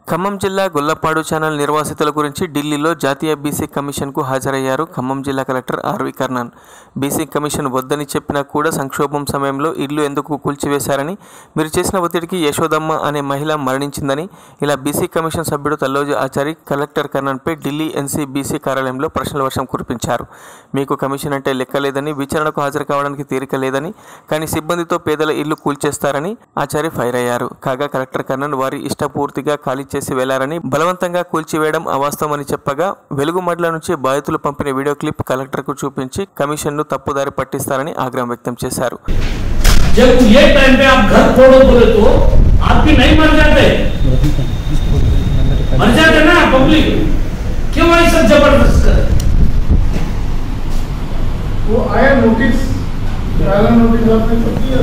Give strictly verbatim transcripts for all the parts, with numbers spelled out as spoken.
ఖమ్మం జిల్లా గొల్లపాడు ఛానల్ నిర్వాసితుల గురించి ఢిల్లీలో జాతీయ బీసీ కమిషన్కు హాజరయ్యారు ఖమ్మం జిల్లా collector RV Karnan. BC commission వద్దని చెప్పినా కూడా సంక్షోభం సమయంలో ఇల్లు ఎందుకు కూల్చివేశారని, మీరు చేసిన ఒత్తిడికి యశోదమ్మ అనే మహిళ మరణించిందని ఇలా బీసీ కమిషన్ సభ్యుడు తల్లోజు ఆచారి కలెక్టర్ కర్ణన్పై ఢిల్లీ ఎన్సీ బీసీ కార్యాలయంలో ప్రశ్నల వర్షం కురిపించారు. మీకు కమిషన్ అంటే లెక్కలేదని, విచారణకు హాజరు కావడానికి తీరిక లేదని, కానీ సిబ్బందితో పేదల ఇల్లు కూల్చేస్తారని ఆచారి ఫైర్ అయ్యారు. కాగా కలెక్టర్ కర్ణన్ వారి ఇష్టపూర్తిగా ఖాళీ చేసి వెళ్లారని, బలవంతంగా కూల్చివేయడం అవాస్తవమని చెప్పగా వెలుగుమడ్ల నుంచి బాధితులు పంపిన వీడియో క్లిప్ కలెక్టర్ కు చూపించి కమిషన్ ను తప్పుదారి పట్టిస్తారని ఆగ్రహం వ్యక్తం చేశారు. जब ये टाइम पे आप घर तोड़ो बोले तो आप भी नहीं मर जाते मर जाते ना पब्लिक, क्यों ऐसा जबरदस्त कर? वो आया नोटिस, पहला नोटिस आपने कब दिया?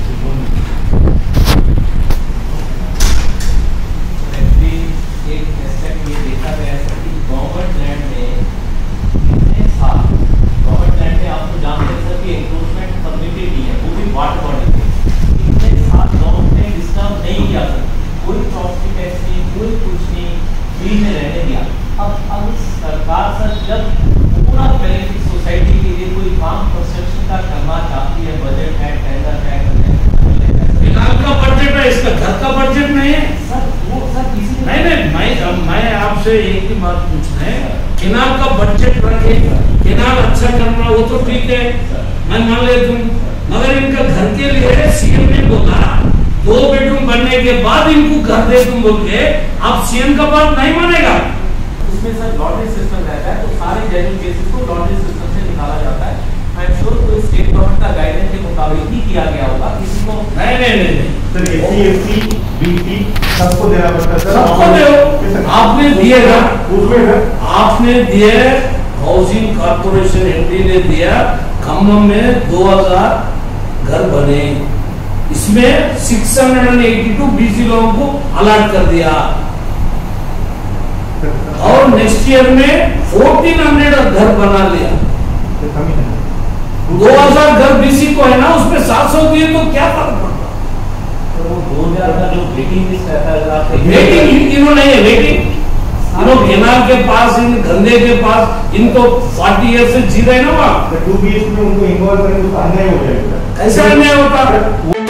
एक एस्पेक्ट ये देखा गया है कि गवर्नमेंट लैंड में इतने साल गवर्नमेंट लैंड में आपको जानते हैं कि एनक्रोचमेंट परमिटेड नहीं है, वो भी वाटर बॉडी पे इतने साल गवर्नमेंट ने डिस्टर्ब नहीं किया, कोई प्रॉपर्टी टैक्स नहीं, कोई कुछ नहीं, फ्री में रहने दिया। अब अब सरकार सर जब पूरा बेनिफिट सोसाइटी के लिए कोई काम कंस्ट्रक्शन का करना चाहती है, बजट है, टेंडर है, फिलहाल का बजट है, इसका घर का बजट नहीं है सर। वो सर किसी नहीं नहीं मैं मैं आपसे एक ही बात पूछना है, केनाल का बजट रखे, केनाल अच्छा करना वो तो ठीक है, मैं मान लेता हूँ, मगर इनका घर के लिए सीएम ने बोला दो बेडरूम बनने के बाद इनको घर दे दूं बोल के, आप सीएम का बात नहीं मानेगा। उसमें सर लॉटरी सिस्टम रहता है, तो सारे जेन्युइन केसेस को लॉटरी सिस्टम से निकाला जाता है। आई एम श्योर कोई स्टेट गवर्नमेंट का गाइडेंस के मुताबिक ही किया गया होगा, किसी को नहीं नहीं नहीं सर एससी एसटी बीसी सबको देना पड़ता है सर, सबको दो। आपने दिए ना, उसमें सर आपने दिए, हाउसिंग कॉर्पोरेशन एमडी ने दिया, खम्मम में दो हज़ार घर बने, इसमें छह सौ बयासी बीसी लोगों को अलॉट कर दिया और नेक्स्ट ईयर में चौदह सौ घर बना लिया। दो हज़ार घर बीसी को है ना, उसमें सात सौ दिए तो क्या फर्क पड़ता? तो दो हज़ार का जो वेटिंग लिस्ट रहता है, वेटिंग इन्हों नहीं है, वेटिंग इन्हों केनाल के पास, इन गंदे के पास, इनको चालीस ईयर से जी रहे ना वहाँ, टू बी एच में उनको इन्वॉल्व करेंगे तो अन्याय हो जाएगा। कैसा अन्याय होता है?